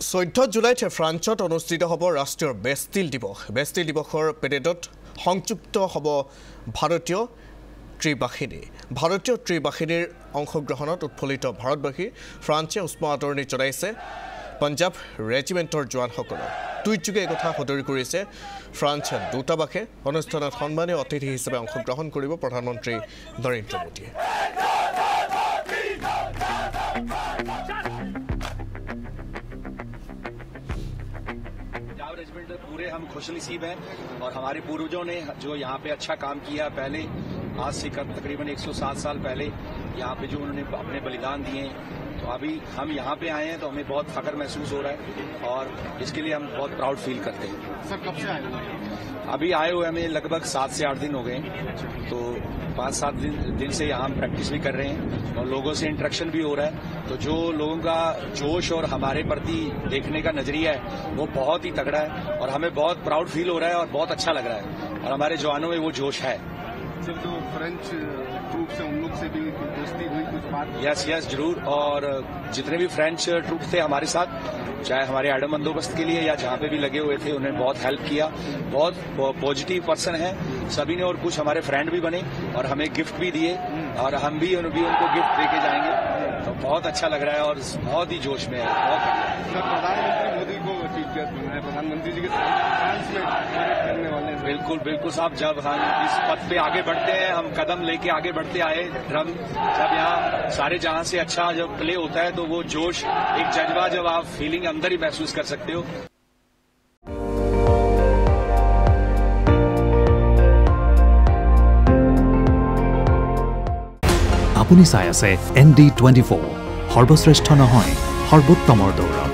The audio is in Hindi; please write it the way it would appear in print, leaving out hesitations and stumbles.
14 জুলাইত ফ্ৰান্সত অনুষ্ঠিত হ'ব ৰাষ্ট্ৰীয় বেষ্টিল দিৱস। বেষ্টিল দিৱসৰ পেৰেডত সংযুক্ত হ'ব ভাৰতীয় ত্ৰিবাহিনী। ভাৰতীয় ত্ৰিবাহিনীৰ অংশগ্ৰহণত উৎফুল্লিত ভাৰতবাসী। ফ্ৰান্সে উষ্ম আদৰণি জনাইছে পঞ্জাব ৰেজিমেণ্টৰ জোৱানসকলক। টুইটযোগে এই কথা সদৰি কৰিছে ফ্ৰান্স দূতাবাসে। অনুষ্ঠানত সন্মানীয় অতিথি হিচাপে অংশগ্ৰহণ কৰিব প্ৰধানমন্ত্ৰী নৰেন্দ্ৰ মোদীয়ে। पूरे हम खुशनसीब हैं और हमारे पूर्वजों ने जो यहाँ पे अच्छा काम किया, पहले आज से तकरीबन 107 साल पहले यहाँ पे जो उन्होंने अपने बलिदान दिए, तो अभी हम यहाँ पे आए हैं तो हमें बहुत फख्र महसूस हो रहा है और इसके लिए हम बहुत प्राउड फील करते हैं। सर कब से आए हुए? अभी आए हुए हमें लगभग 7 से 8 दिन हो गए, तो 5-7 दिन से यहाँ हम प्रैक्टिस भी कर रहे हैं और लोगों से इंटरेक्शन भी हो रहा है। तो जो लोगों का जोश और हमारे प्रति देखने का नजरिया है वो बहुत ही तगड़ा है और हमें बहुत प्राउड फील हो रहा है और बहुत अच्छा लग रहा है और हमारे जवानों में वो जोश है। सर जो फ्रेंच ट्रूप से उन लोग से भी दोस्ती हुई, कुछ बात? यस जरूर। और जितने भी फ्रेंच ट्रूप थे हमारे साथ, चाहे हमारे एडम बंदोबस्त के लिए या जहाँ पे भी लगे हुए थे, उन्हें बहुत हेल्प किया। बहुत पॉजिटिव पर्सन है सभी ने और कुछ हमारे फ्रेंड भी बने और हमें गिफ्ट भी दिए और हम भी उनको गिफ्ट देके जाएंगे। तो बहुत अच्छा लग रहा है और बहुत ही जोश में है। बहुत सर प्रधानमंत्री मोदी को चीफ गेस्ट बनाया, प्रधानमंत्री जी के फ्रांस में करने वाले हैं। बिल्कुल साहब, जब हम इस पथ पे आगे बढ़ते हैं, हम कदम लेके आगे बढ़ते आए, ड्रम जब यहाँ सारे जहां से अच्छा जब प्ले होता है तो वो जोश, एक जज्बा जब आप फीलिंग अंदर ही महसूस कर सकते हो। আপুনি চাই আছে ND24 সৰ্বশ্ৰেষ্ঠ নহয় সৰ্বোত্তমৰ দৌৰ।